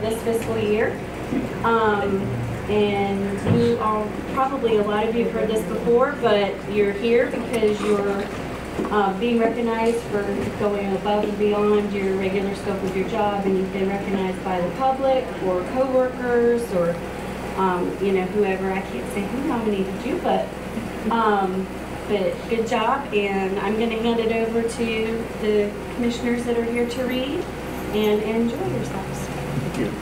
this fiscal year. And you all, probably a lot of you have heard this before, but you're here because you're being recognized for going above and beyond your regular scope of your job, and you've been recognized by the public or coworkers or you know, whoever. I can't say who nominated you, but good job. And I'm going to hand it over to the commissioners that are here to read, and enjoy yourselves. Thank you.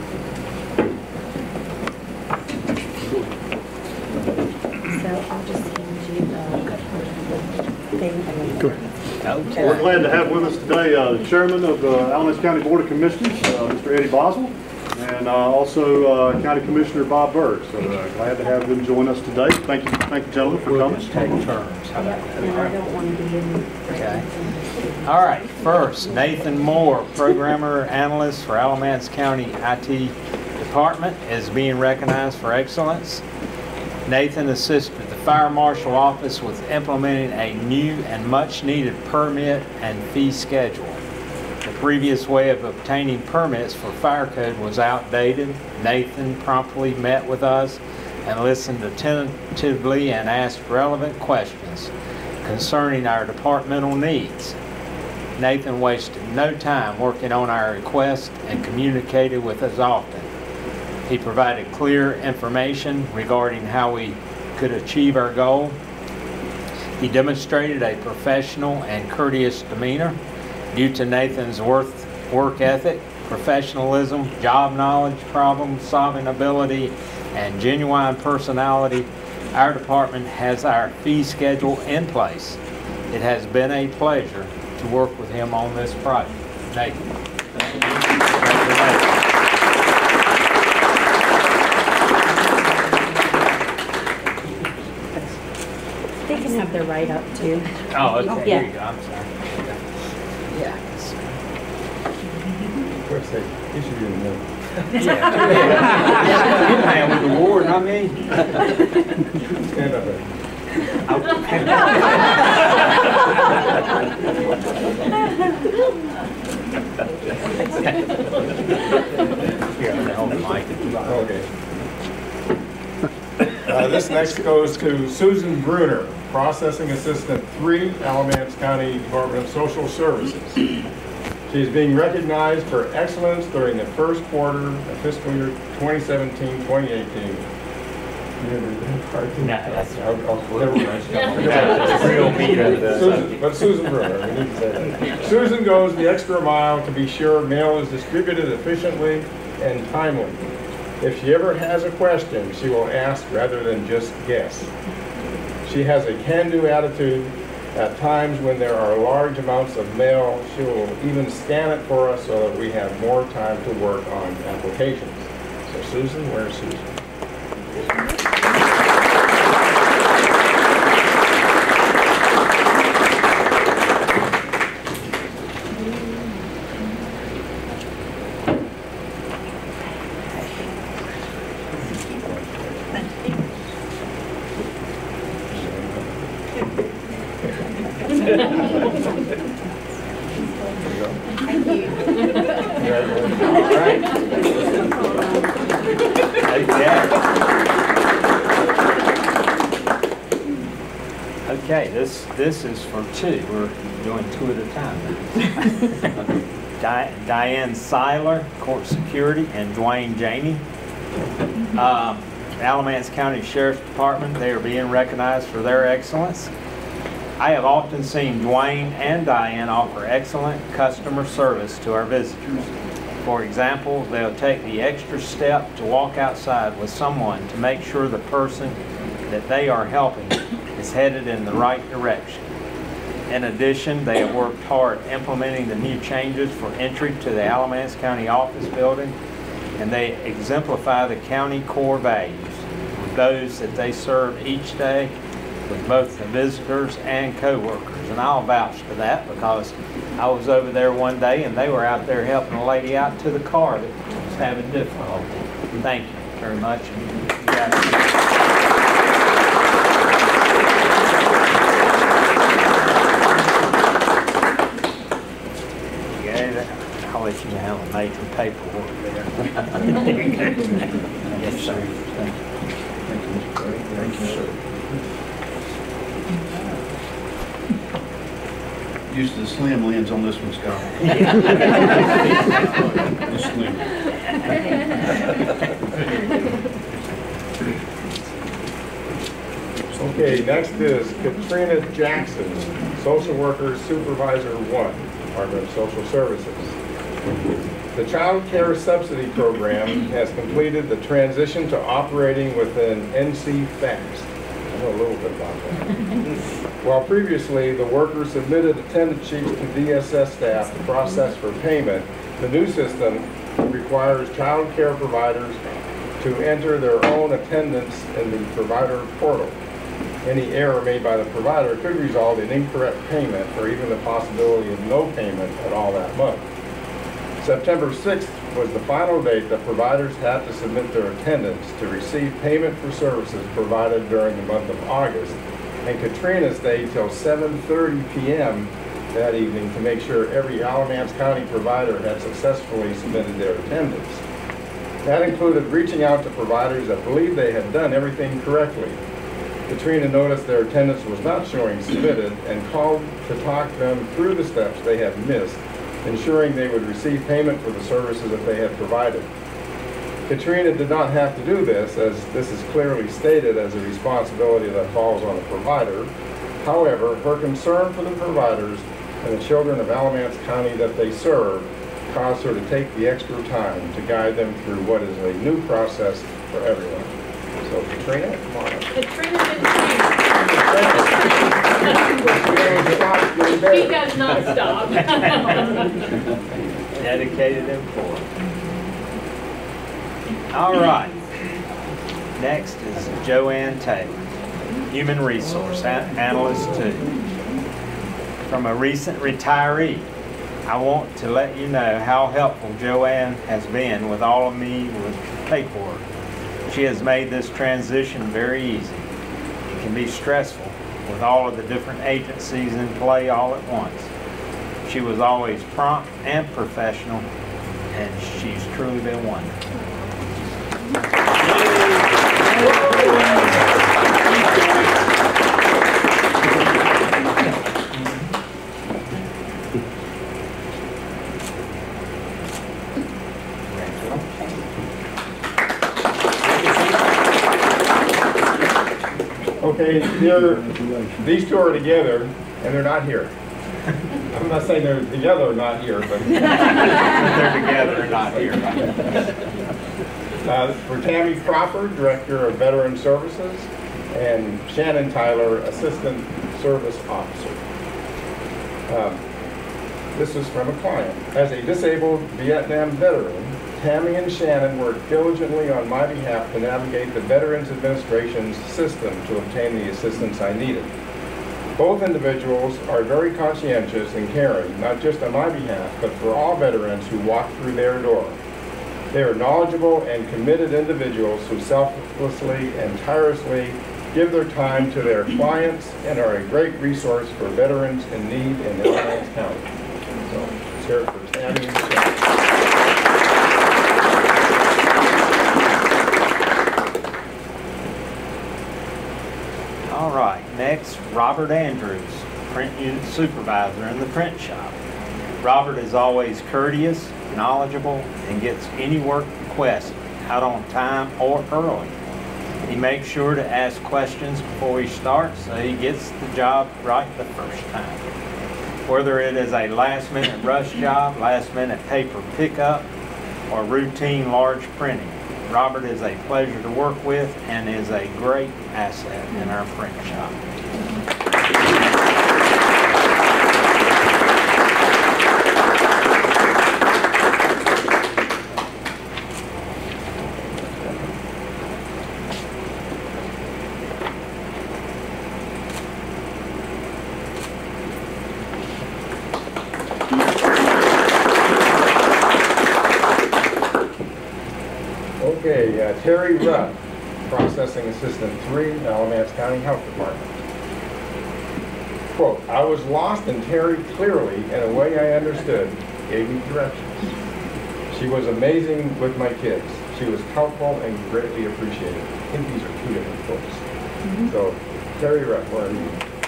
So I'll just hand you the thing. Go ahead. Okay. We're glad to have with us today the chairman of the Alamance County Board of Commissioners, Mr. Eddie Boswell, and also County Commissioner Bob Berg. So glad to have them join us today. Thank you, gentlemen, for coming. Take turns. Yep, and I don't want to be in. Okay. All right. First, Nathan Moore, programmer analyst for Alamance County IT Department, is being recognized for excellence. Nathan assisted the Fire Marshal Office with implementing a new and much-needed permit and fee schedule. The previous way of obtaining permits for fire code was outdated. Nathan promptly met with us and listened attentively and asked relevant questions concerning our departmental needs. Nathan wasted no time working on our requests and communicated with us often. He provided clear information regarding how we could achieve our goal. He demonstrated a professional and courteous demeanor. Due to Nathan's work ethic, professionalism, job knowledge, problem-solving ability, and genuine personality, our department has our fee schedule in place. It has been a pleasure to work with him on this project. Nathan. They can have their write up too. Oh, okay. Yeah. Here you go. I'm sorry. Yeah. Of course, he should be in the middle. Yeah. You're playing with the award, not me. Stand up there. Here, hold the mic. Okay. This next goes to Susan Bruner, Processing Assistant 3, Alamance County Department of Social Services. She's being recognized for excellence during the first quarter of fiscal year 2017-2018. No, that's real meat. But Susan Bruner, we need to say that. Susan goes the extra mile to be sure mail is distributed efficiently and timely. If she ever has a question, she will ask rather than just guess. She has a can-do attitude. At times when there are large amounts of mail, she will even scan it for us so that we have more time to work on applications. So Susan, where's Susan? Okay, this is for two. We're doing two at a time. Diane Seiler, Court Security, and Dwayne Janey. Alamance County Sheriff's Department, they are being recognized for their excellence. I have often seen Dwayne and Diane offer excellent customer service to our visitors. For example, they'll take the extra step to walk outside with someone to make sure the person that they are helping is headed in the right direction. In addition, they have worked hard implementing the new changes for entry to the Alamance County office building, and they exemplify the county core values, those that they serve each day with both the visitors and co-workers. And I'll vouch for that because I was over there one day and they were out there helping a lady out to the car that was having difficulty. Thank you very much. I'll let you handle major paperwork there. Yes, sir. Thank you, sir. Used the slim lens on this one, Scott. The slim. Okay, next is Katrina Jackson, Social Worker Supervisor 1, Department of Social Services. The Child Care Subsidy Program has completed the transition to operating within NC FAST. I know a little bit about that. While previously the worker submitted attendance sheets to DSS staff to process for payment, the new system requires child care providers to enter their own attendance in the provider portal. Any error made by the provider could result in incorrect payment or even the possibility of no payment at all that month. September 6th was the final date that providers had to submit their attendance to receive payment for services provided during the month of August, and Katrina stayed till 7:30 p.m. that evening to make sure every Alamance County provider had successfully submitted their attendance. That included reaching out to providers that believed they had done everything correctly. Katrina noticed their attendance was not showing submitted and called to talk them through the steps they had missed, ensuring they would receive payment for the services that they had provided. Katrina did not have to do this, as this is clearly stated as a responsibility that falls on the provider. However, her concern for the providers and the children of Alamance County that they serve caused her to take the extra time to guide them through what is a new process for everyone. So Katrina, come on up. Katrina didn't He does not stop. Dedicated employee. All right. Next is Joanne Taylor, Human Resource Analyst 2. From a recent retiree, I want to let you know how helpful Joanne has been with all of me with paperwork. She has made this transition very easy. It can be stressful with all of the different agencies in play all at once. She was always prompt and professional, and she's truly been wonderful. Okay, these two are together, and they're not here. I'm not saying they're together or not here, but They're together and not here. For Tammy Crawford, Director of Veteran Services, and Shannon Tyler, Assistant Service Officer. This is from a client. As a disabled Vietnam veteran, Tammy and Shannon worked diligently on my behalf to navigate the Veterans Administration's system to obtain the assistance I needed. Both individuals are very conscientious and caring, not just on my behalf, but for all veterans who walk through their door. They are knowledgeable and committed individuals who selflessly and tirelessly give their time to their clients and are a great resource for veterans in need in Alamance County. So, let's hear it for Tammy and Shannon. All right, next, Robert Andrews, print unit supervisor in the print shop. Robert is always courteous, knowledgeable, and gets any work request out on time or early. He makes sure to ask questions before he starts so he gets the job right the first time. Whether it is a last-minute rush job, last-minute paper pickup, or routine large printing, Robert is a pleasure to work with and is a great asset in our print shop. Okay, Terry Rupp, Processing Assistant 3, Alamance County Health Department. Quote, I was lost and Terry clearly, in a way I understood, gave me directions. She She was amazing with my kids. She was helpful and greatly appreciated. I think these are 2 different folks. So, Terry Rep, where are you?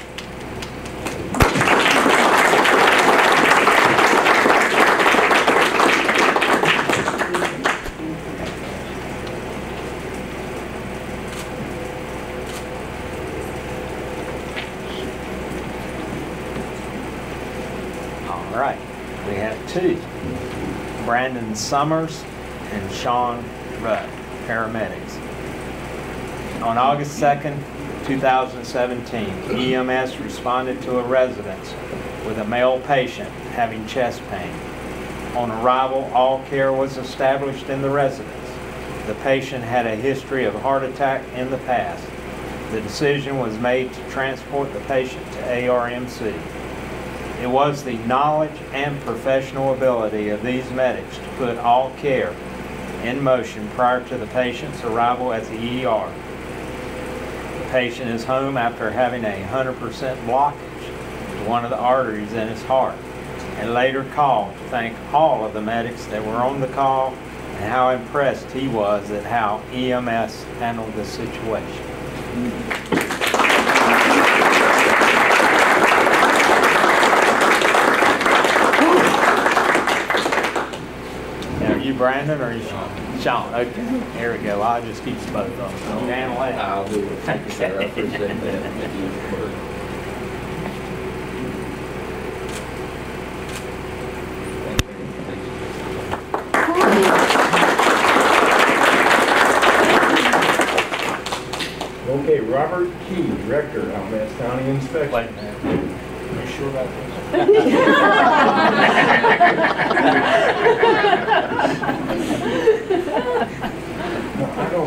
All right, we have 2. Brandon Summers and Sean Rudd, paramedics. On August 2nd, 2017, EMS responded to a residence with a male patient having chest pain. On arrival, all care was established in the residence. The patient had a history of heart attack in the past. The decision was made to transport the patient to ARMC. It was the knowledge and professional ability of these medics to put all care in motion prior to the patient's arrival at the ER. The patient is home after having a 100% blockage to one of the arteries in his heart, and later called to thank all of the medics that were on the call and how impressed he was at how EMS handled the situation. Are you Brandon or are you Sean? Sean, okay. Here we go. I'll just keep both of them. Handle that. I'll do it. Thank you, sir. I appreciate that. Thank you. Okay, Robert Key, Director, Alamance County Inspection. Wait a minute. Are you sure about this? I know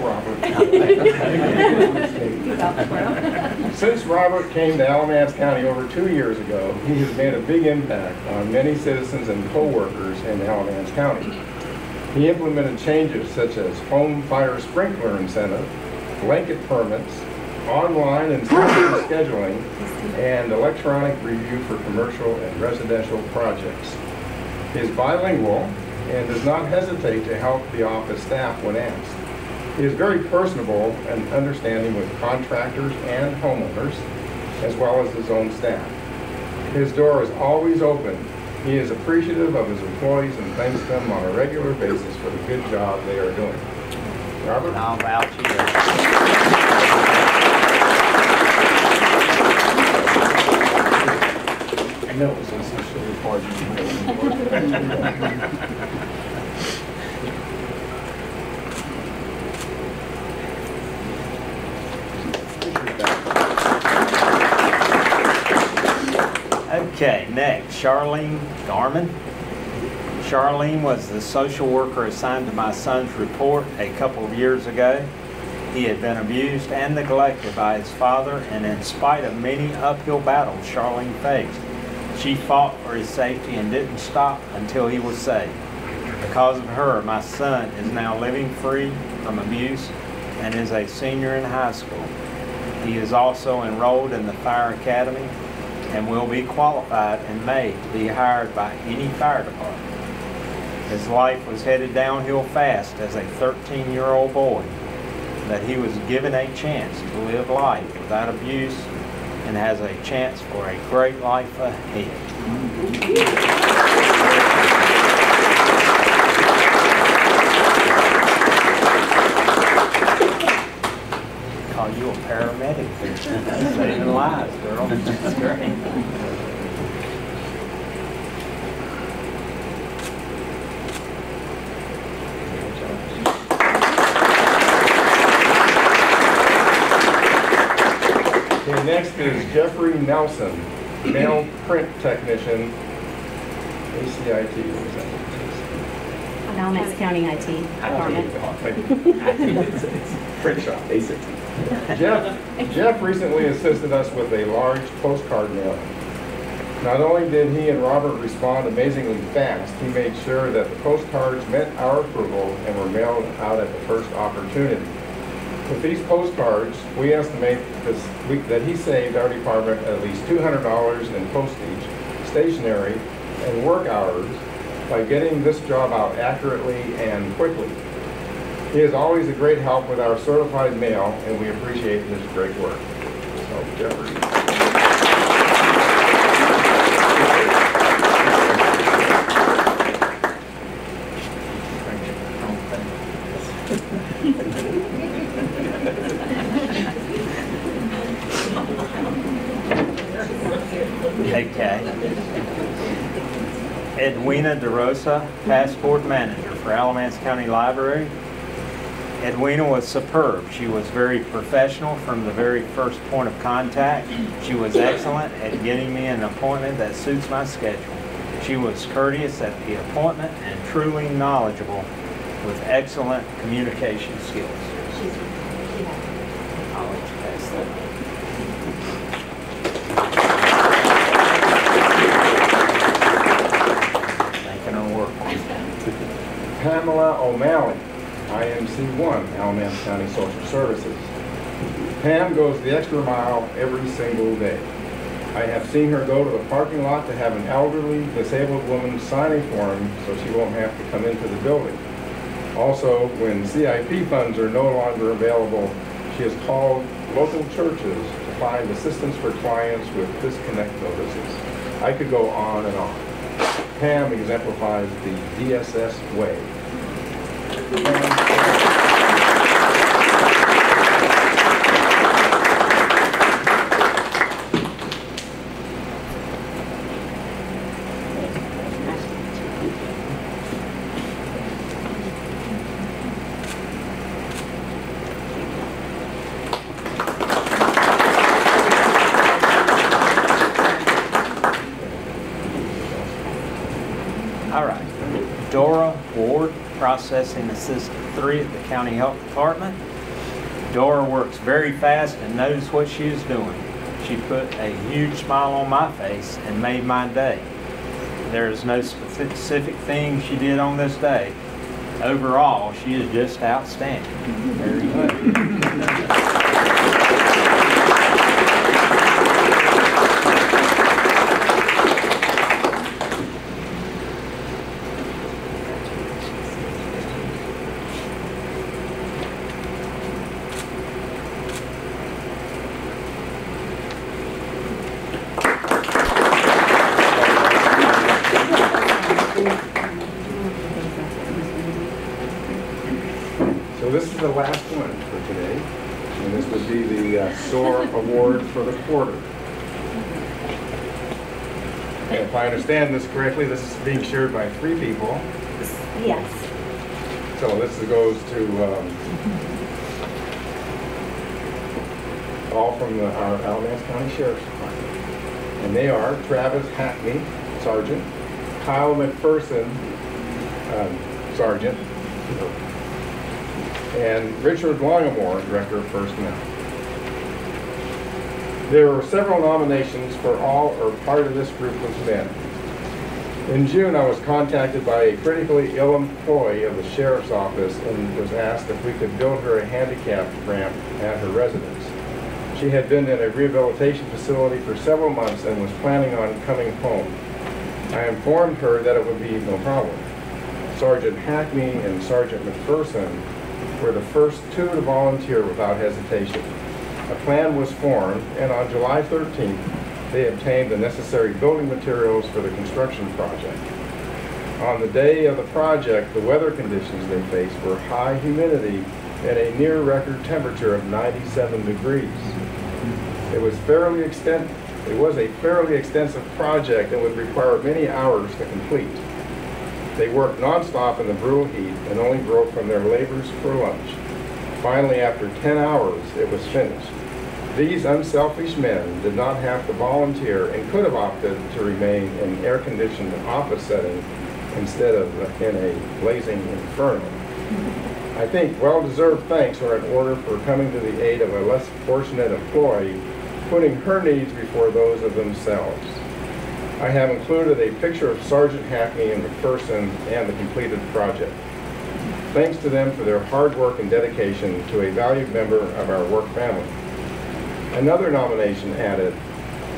Robert. Since Robert came to Alamance County over 2 years ago, he has made a big impact on many citizens and co-workers in Alamance County. He implemented changes such as home fire sprinkler incentive, blanket permits, online and system scheduling, and electronic review for commercial and residential projects. He is bilingual and does not hesitate to help the office staff when asked. He is very personable and understanding with contractors and homeowners, as well as his own staff. His door is always open. He is appreciative of his employees and thanks them on a regular basis for the good job they are doing. Robert? I'll vouch you. I know it was essentially part of Okay, next, Charlene Garman. Charlene was the social worker assigned to my son's report a couple of years ago. He had been abused and neglected by his father, and in spite of many uphill battles Charlene faced, she fought for his safety and didn't stop until he was saved. Because of her, my son is now living free from abuse and is a senior in high school. He is also enrolled in the Fire Academy and will be qualified in May to be hired by any fire department. His life was headed downhill fast as a 13-year-old boy, but he was given a chance to live life without abuse and has a chance for a great life ahead. Call you a paramedic. Saving lives, girl. That's great. Okay, next is Jeffrey Nelson, male print technician, ACIT. What was that? Alamance County IT Department. Print shop, ACIT. Jeff recently assisted us with a large postcard mailing. Not only did he and Robert respond amazingly fast, he made sure that the postcards met our approval and were mailed out at the first opportunity. With these postcards, we estimate that he saved our department at least $200 in postage, stationery, and work hours, by getting this job out accurately and quickly. He is always a great help with our certified mail, and we appreciate his great work. So, Jeffrey. Okay. Edwina DeRosa, Passport Manager for Alamance County Library. Edwina was superb. She was very professional from the very first point of contact. She was excellent at getting me an appointment that suits my schedule. She was courteous at the appointment and truly knowledgeable with excellent communication skills. I'll let you pass that. Pamela O'Malley, IMC1, Alamance County Social Services. Pam goes the extra mile every single day. I have seen her go to the parking lot to have an elderly disabled woman sign a form so she won't have to come into the building. Also, when CIP funds are no longer available, she has called local churches to find assistance for clients with disconnect notices. I could go on and on. Pam exemplifies the DSS way. All right. Dora Ward, Processing Assistant 3 at the County Health Department. Dora works very fast and knows what she is doing. She put a huge smile on my face and made my day. There is no specific thing she did on this day. Overall, she is just outstanding. Very good. So this is the last one for today, and this would be the SOAR Award for the quarter. And if I understand this correctly, this is being shared by 3 people. Yes. So this goes to all from our Alamance County Sheriff's Department. And they are Travis Hackney, Sergeant, Kyle McPherson, Sergeant, and Richard Longamore, Director of Personnel. There were several nominations for all or part of this group of men. In June, I was contacted by a critically ill employee of the Sheriff's Office and was asked if we could build her a handicapped ramp at her residence. She had been in a rehabilitation facility for several months and was planning on coming home. I informed her that it would be no problem. Sergeant Hackney and Sergeant McPherson were the first 2 to volunteer without hesitation. A plan was formed, and on July 13th, they obtained the necessary building materials for the construction project. On the day of the project, the weather conditions they faced were high humidity and a near record temperature of 97 degrees. It was a fairly extensive project and would require many hours to complete. They worked nonstop in the brutal heat and only broke from their labors for lunch. Finally, after 10 hours, it was finished. These unselfish men did not have to volunteer and could have opted to remain in an air-conditioned office setting instead of in a blazing inferno. I think well-deserved thanks are in order for coming to the aid of a less fortunate employee, putting her needs before those of themselves. I have included a picture of Sergeant Hackney and McPherson and the completed project. Thanks to them for their hard work and dedication to a valued member of our work family. Another nomination added,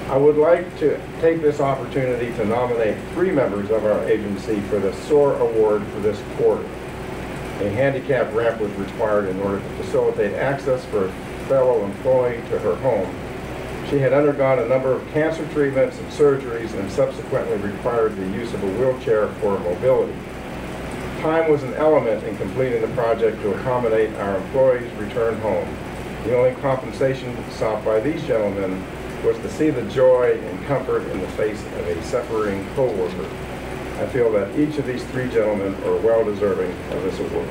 I would like to take this opportunity to nominate 3 members of our agency for the SOAR Award for this quarter. A handicap ramp was required in order to facilitate access for a fellow employee to her home. She had undergone a number of cancer treatments and surgeries and subsequently required the use of a wheelchair for mobility. Time was an element in completing the project to accommodate our employee's return home. The only compensation sought by these gentlemen was to see the joy and comfort in the face of a suffering co-worker. I feel that each of these 3 gentlemen are well deserving of this award.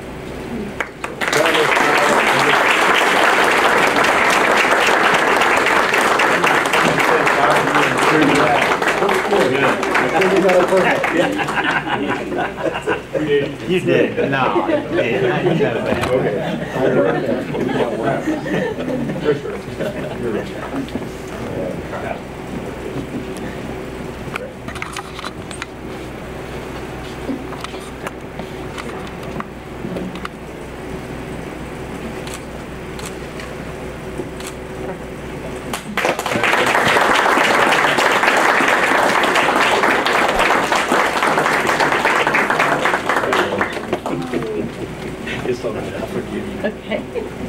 You did. No, you did. You know that. Okay.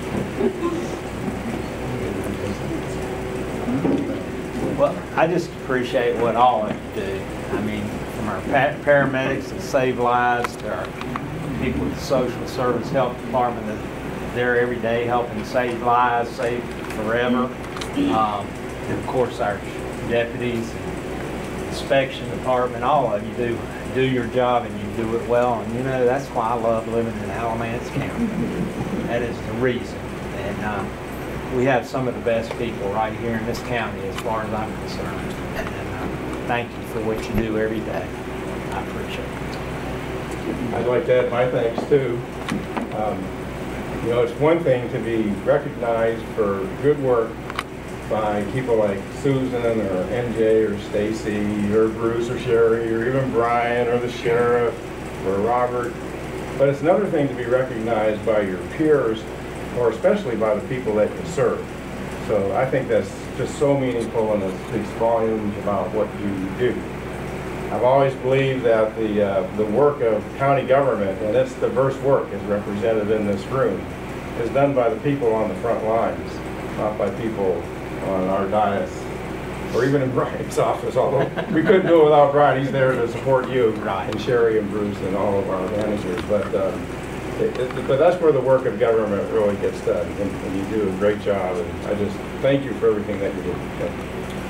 Well, I just appreciate what all of you do. I mean, from our paramedics that save lives to our people with the social service health department that they're every day helping save lives, save forever. And of course, our deputies, inspection department, all of you do your job and you do it well. And you know, that's why I love living in Alamance County. That is the reason. And we have some of the best people right here in this county as far as I'm concerned. And thank you for what you do every day. I appreciate it. I'd like to add my thanks too. You know, it's one thing to be recognized for good work by people like Susan or NJ or Stacy or Bruce or Sherry or even Brian or the sheriff or Robert. But it's another thing to be recognized by your peers, or especially by the people that you serve. So I think that's just so meaningful, and it speaks volumes about what you do. I've always believed that the work of county government, and its diverse work as represented in this room, is done by the people on the front lines, not by people on our dais, or even in Brian's office, although we couldn't do it without Brian. He's there to support you, and Sherry and Bruce and all of our managers. But that's where the work of government really gets done, and you do a great job, and I just thank you for everything that you do.